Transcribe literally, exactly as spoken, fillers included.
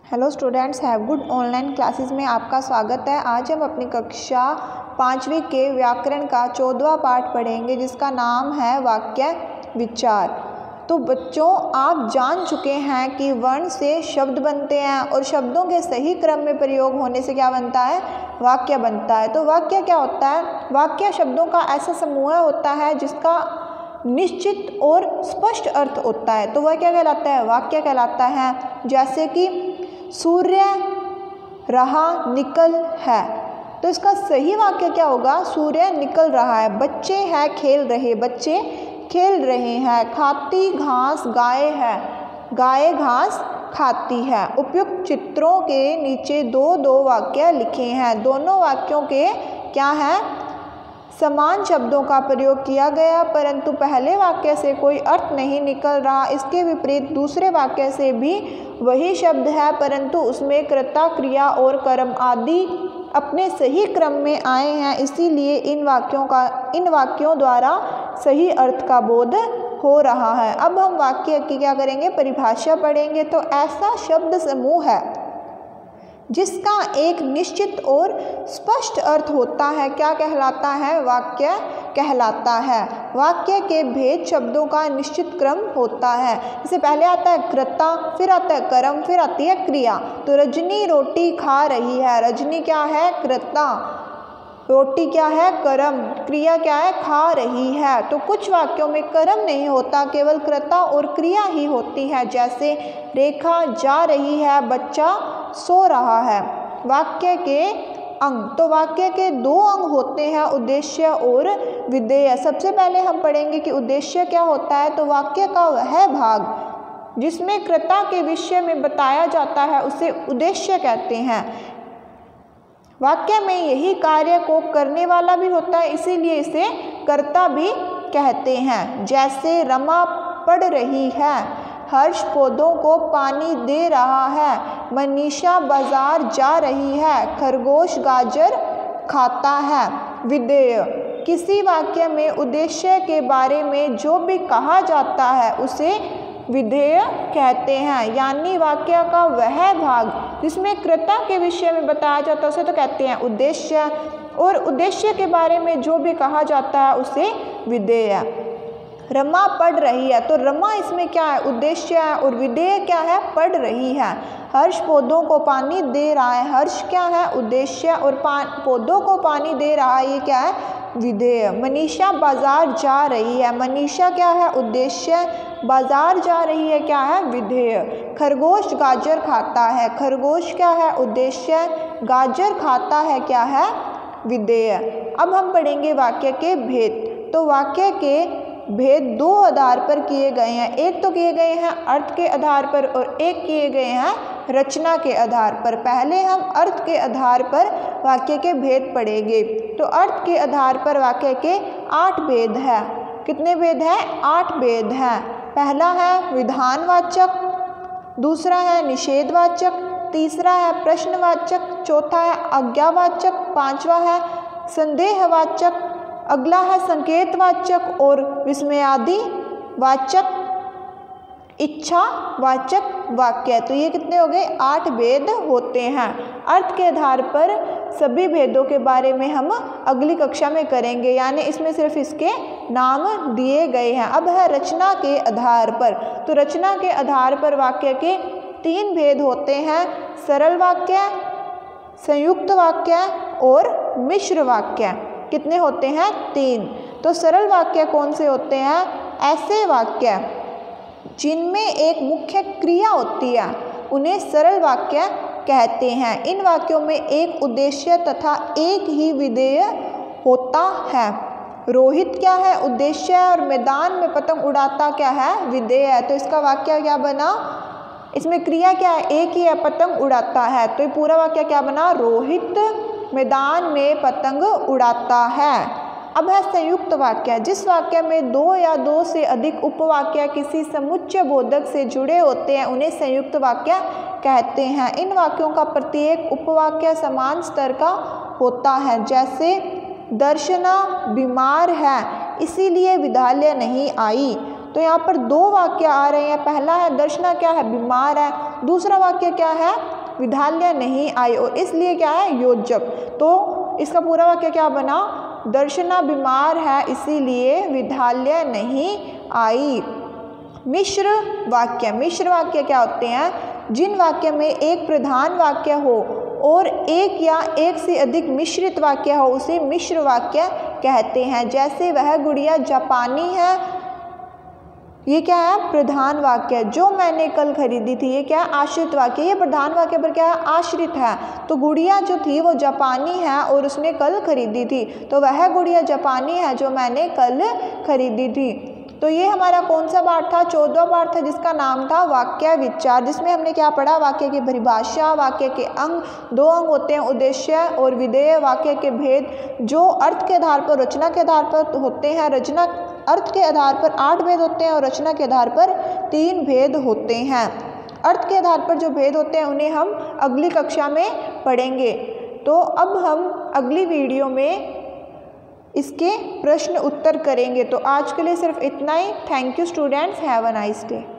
Hello students, have good online classes में आपका स्वागत है। आज हम अपनी कक्षा पाँचवीं के व्याकरण का चौदहवां पाठ पढ़ेंगे जिसका नाम है वाक्य विचार। तो बच्चों, आप जान चुके हैं कि वर्ण से शब्द बनते हैं और शब्दों के सही क्रम में प्रयोग होने से क्या बनता है, वाक्य बनता है। तो वाक्य क्या होता है? वाक्य शब्दों का ऐसा समूह होता है जिसका निश्चित और स्पष्ट अर्थ होता है। तो वह क्या कहलाता है? वाक्य कहलाता है। जैसे कि सूर्य रहा निकल है, तो इसका सही वाक्य क्या होगा? सूर्य निकल रहा है। बच्चे हैं खेल रहे, बच्चे खेल रहे हैं। खाती घास गाय है, गाय घास खाती है। उपयुक्त चित्रों के नीचे दो दो वाक्य लिखे हैं। दोनों वाक्यों के क्या है? समान शब्दों का प्रयोग किया गया, परंतु पहले वाक्य से कोई अर्थ नहीं निकल रहा। इसके विपरीत दूसरे वाक्य से भी वही शब्द है, परंतु उसमें कर्ता, क्रिया और कर्म आदि अपने सही क्रम में आए हैं। इसीलिए इन वाक्यों का इन वाक्यों द्वारा सही अर्थ का बोध हो रहा है। अब हम वाक्य की क्या करेंगे? परिभाषा पढ़ेंगे। तो ऐसा शब्द समूह है जिसका एक निश्चित और स्पष्ट अर्थ होता है, क्या कहलाता है? वाक्य कहलाता है। वाक्य के भेद शब्दों का निश्चित क्रम होता है। इससे पहले आता है कर्ता, फिर आता है कर्म, फिर आती है क्रिया। तो रजनी रोटी खा रही है। रजनी क्या है? कर्ता। रोटी क्या है? कर्म। क्रिया क्या है? खा रही है। तो कुछ वाक्यों में कर्म नहीं होता, केवल कर्ता और क्रिया ही होती है। जैसे रेखा जा रही है, बच्चा सो रहा है। वाक्य के अंग, तो वाक्य के दो अंग होते हैं, उद्देश्य और विधेय। सबसे पहले हम पढ़ेंगे कि उद्देश्य क्या होता है। तो वाक्य का वह भाग जिसमें कर्ता के विषय में बताया जाता है उसे उद्देश्य कहते हैं। वाक्य में यही कार्य को करने वाला भी होता है, इसीलिए इसे कर्ता भी कहते हैं। जैसे रमा पढ़ रही है, हर्ष पौधों को पानी दे रहा है, मनीषा बाजार जा रही है, खरगोश गाजर खाता है। विधेय, किसी वाक्य में उद्देश्य के बारे में जो भी कहा जाता है उसे विधेय कहते हैं। यानी वाक्य का वह भाग जिसमें कर्ता के विषय में बताया जाता है उसे तो कहते हैं उद्देश्य, और उद्देश्य के बारे में जो भी कहा जाता है उसे विधेय। रमा पढ़ रही है, तो रमा इसमें क्या है? उद्देश्य है, और विधेय क्या है? पढ़ रही है। हर्ष पौधों को पानी दे रहा है, हर्ष क्या है? उद्देश्य, और पौधों को पानी दे रहा है, ये क्या है? विधेय। मनीषा बाजार जा रही है, मनीषा क्या है? उद्देश्य, बाजार जा रही है क्या है? विधेय। खरगोश गाजर खाता है, खरगोश क्या है? उद्देश्य, गाजर खाता है क्या है? विधेय। अब हम पढ़ेंगे वाक्य के भेद। तो वाक्य के भेद दो आधार पर किए गए हैं। एक तो किए गए हैं अर्थ के आधार पर और एक किए गए हैं रचना के आधार पर। पहले हम अर्थ के आधार पर वाक्य के भेद पढ़ेंगे। तो अर्थ के आधार पर वाक्य के आठ भेद हैं। कितने भेद हैं? आठ भेद हैं। पहला है विधानवाचक, दूसरा है निषेधवाचक, तीसरा है प्रश्नवाचक, चौथा है आज्ञावाचक, पांचवा है संदेहवाचक, अगला है संकेतवाचक और विस्मयादि वाचक, इच्छावाचक वाक्य। तो ये कितने हो गए? आठ भेद होते हैं। अर्थ के आधार पर सभी भेदों के बारे में हम अगली कक्षा में करेंगे, यानी इसमें सिर्फ इसके नाम दिए गए हैं। अब है रचना के आधार पर। तो रचना के आधार पर वाक्य के तीन भेद होते हैं, सरल वाक्य, संयुक्त वाक्य और मिश्र वाक्य। कितने होते हैं? तीन। तो सरल वाक्य कौन से होते हैं? ऐसे वाक्य जिनमें एक मुख्य क्रिया होती है उन्हें सरल वाक्य कहते हैं। इन वाक्यों में एक उद्देश्य तथा एक ही विधेय होता है। रोहित क्या है? उद्देश्य है, और मैदान में पतंग उड़ाता क्या है? विधेय है। तो इसका वाक्य क्या बना? इसमें क्रिया क्या है? एक ही है, पतंग उड़ाता है। तो ये पूरा वाक्य क्या बना? रोहित मैदान में पतंग उड़ाता है। अब है संयुक्त वाक्य। जिस वाक्य में दो या दो से अधिक उपवाक्य किसी समुच्चय बोधक से जुड़े होते हैं उन्हें संयुक्त वाक्य कहते हैं। इन वाक्यों का प्रत्येक उपवाक्य समान स्तर का होता है। जैसे दर्शना बीमार है इसीलिए विद्यालय नहीं आई। तो यहाँ पर दो वाक्य आ रहे हैं। पहला है दर्शना क्या है? बीमार है। दूसरा वाक्य क्या है? विद्यालय नहीं आई, और इसलिए क्या है योजक। तो इसका पूरा वाक्य क्या बना, दर्शना बीमार है इसीलिए विद्यालय नहीं आई। मिश्र वाक्य, मिश्र वाक्य क्या होते हैं, जिन वाक्य में एक प्रधान वाक्य हो और एक या एक से अधिक मिश्रित वाक्य हो उसे मिश्र वाक्य कहते हैं। जैसे वह गुड़िया जापानी है, ये क्या है प्रधान वाक्य। जो मैंने कल खरीदी थी, ये क्या है आश्रित वाक्य, ये प्रधान वाक्य पर क्या है आश्रित है। तो गुड़िया जो थी वो जापानी है और उसने कल खरीदी थी, तो वह गुड़िया जापानी है जो मैंने कल खरीदी थी। तो ये हमारा कौन सा पाठ था, चौदहवां पाठ था, जिसका नाम था वाक्य विचार, जिसमें हमने क्या पढ़ा, वाक्य की परिभाषा, वाक्य के अंग, दो अंग होते हैं उद्देश्य और विधेय, वाक्य के भेद जो अर्थ के आधार पर रचना के आधार पर होते हैं, रचना अर्थ के आधार पर आठ भेद होते हैं और रचना के आधार पर तीन भेद होते हैं। अर्थ के आधार पर जो भेद होते हैं उन्हें हम अगली कक्षा में पढ़ेंगे। तो अब हम अगली वीडियो में इसके प्रश्न उत्तर करेंगे। तो आज के लिए सिर्फ इतना ही। Thank you students, have a nice day.